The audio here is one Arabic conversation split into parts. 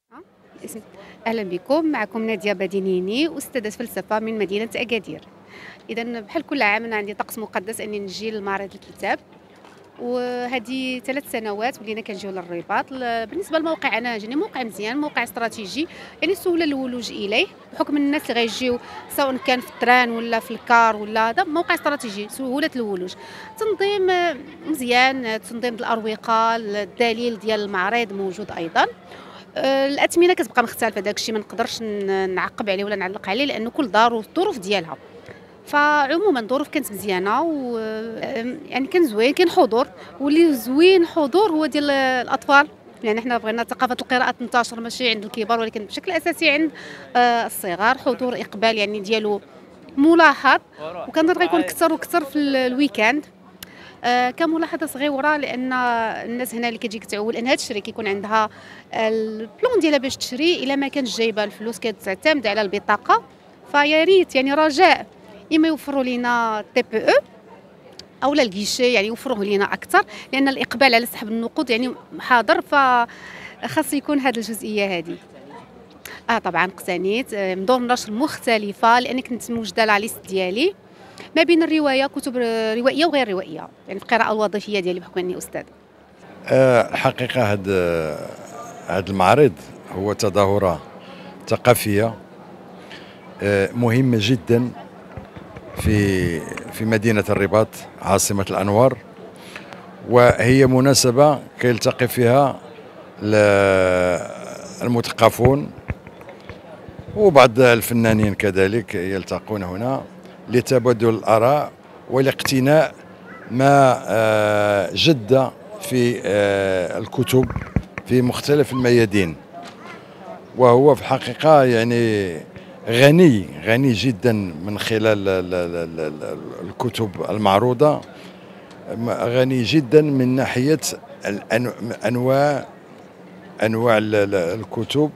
آه، الاسم. أهلا بكم، معكم نادية بدينيني أستاذة فلسفة من مدينة أكادير. إذا بحال كل عام أنا عندي طقس مقدس أني نجي لمعرض الكتاب، وهذه 3 سنوات ولينا كنجيو للرباط. بالنسبة للموقع أنا جاني موقع مزيان، موقع استراتيجي، يعني سهولة الولوج إليه بحكم الناس اللي غيجيو سواء كان في التران ولا في الكار ولا هذا موقع استراتيجي سهولة الولوج. تنظيم مزيان، تنظيم الأروقة، الدليل ديال المعرض موجود أيضا. الأثمنة كتبقى مختلفة، داك الشيء ما نقدرش نعقّب عليه ولا نعلّق عليه لأنه كل دار والظروف ديالها. فعمومًا الظروف كانت مزيانة و يعني كان زوين، كاين حضور، واللي زوين حضور هو ديال الأطفال، يعني حنا بغينا ثقافة القراءة تنتشر ماشي عند الكبار ولكن بشكل أساسي عند الصغار، حضور إقبال يعني ديالو ملاحظ، وكنظن غيكون كثر وكثر في الweekend. كملاحظة صغيرة لأن الناس هنا اللي كتجي كتعول أنها تشري كيكون عندها البلون ديالها باش تشري، إلا ما كانش جايبة الفلوس كتعتمد على البطاقة. فيا ريت يعني رجاء إما يوفروا لينا TPE أولا الكيشي يعني يوفروه لينا أكثر، لأن الإقبال على سحب النقود يعني حاضر، فخاص يكون هذه الجزئية هذه. طبعا اقتنيت مدور نشر مختلفة لأني كنت موجدة لا ليست ديالي ما بين الرواية كتب روائية وغير روائية، يعني القراءة الوظيفية ديالي بحكم أني أستاذة. الحقيقة هاد المعرض هو تظاهرة ثقافية مهمة جدا في مدينة الرباط عاصمة الأنوار، وهي مناسبة كيلتقي فيها المثقفون وبعض الفنانين كذلك يلتقون هنا لتبادل الآراء والاقتناء ما جد في الكتب في مختلف الميادين، وهو في الحقيقة يعني غني جدا من خلال الكتب المعروضة، غني جدا من ناحية أنواع الكتب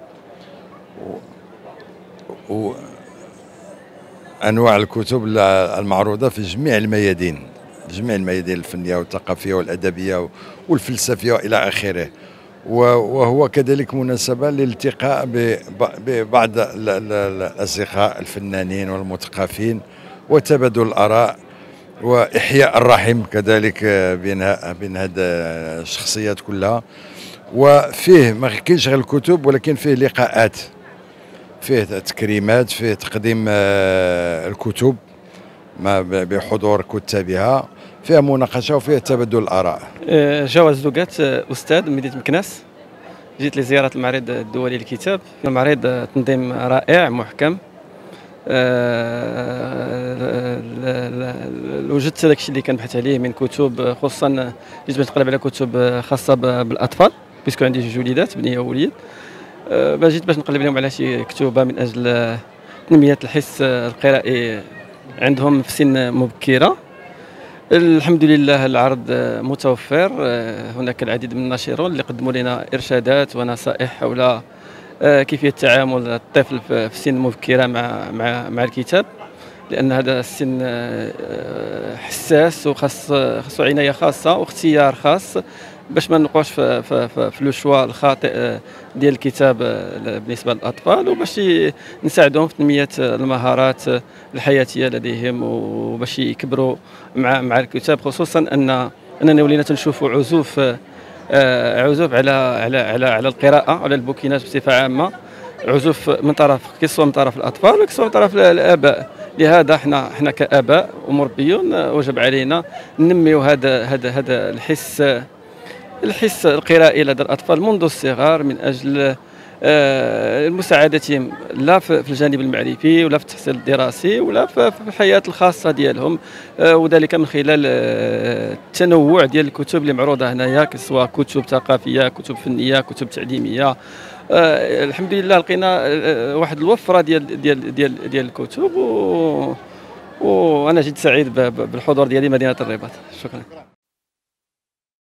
وأنواع الكتب المعروضة في جميع الميادين، الفنية والثقافية والأدبية والفلسفية إلى آخره. وهو كذلك مناسبة للالتقاء ببعض الأصدقاء الفنانين والمثقفين وتبادل الآراء وإحياء الرحم كذلك بين هذه الشخصيات كلها. وفيه ما كاينش غير الكتب ولكن فيه لقاءات، فيه تكريمات، فيه تقديم الكتب بحضور كتابها، فيها مناقشه وفيها تبادل الاراء. جواز دوغات استاذ من مدينه مكناس، جيت لزياره المعرض الدولي للكتاب. المعرض تنظيم رائع محكم، وجدت داكشي اللي كنبحث عليه من كتب، خصوصا جيت باش نقلب على كتب خاصه بالاطفال بيسكو عندي 2 وليدات بنيه ووليد. جيت باش نقلب لهم على شي كتوبه من اجل تنميه الحس القرائي عندهم في سن مبكره. الحمد لله العرض متوفر، هناك العديد من الناشرون اللي قدموا لنا ارشادات ونصائح حول كيفيه تعامل الطفل في سن مبكره مع الكتاب، لان هذا السن حساس وخاصو عنايه خاصه واختيار خاص باش ما نوقعوش في لو شوا الخاطئ ديال الكتاب بالنسبه للاطفال، وباش نساعدهم في تنميه المهارات الحياتيه لديهم وباش يكبروا مع الكتاب، خصوصا اننا ولينا تنشوفوا عزوف على القراءه، على البوكينات بصفه عامه، عزوف من طرف كيسوا من طرف الاطفال وكيسوا من طرف الاباء. لهذا احنا كاباء ومربيون وجب علينا ننميو هذا الحس القرائي لدى الأطفال منذ الصغر من أجل مساعدتهم لا في الجانب المعرفي ولا في التحصيل الدراسي ولا في الحياة الخاصة ديالهم، وذلك من خلال التنوع ديال الكتب اللي معروضة هنايا، سواء كتب ثقافية، كتب فنية، كتب تعليمية. الحمد لله لقينا واحد الوفرة ديال الكتب، وأنا جد سعيد بالحضور ديالي مدينة الرباط. شكرا.